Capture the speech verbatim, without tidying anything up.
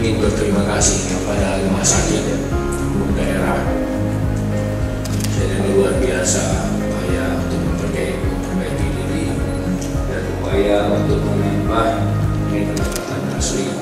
ingin berterima kasih kepada rumah sakit umum daerah yang luar biasa upaya untuk memperbaiki, memperbaiki diri dan upaya untuk menambah pendapatan asli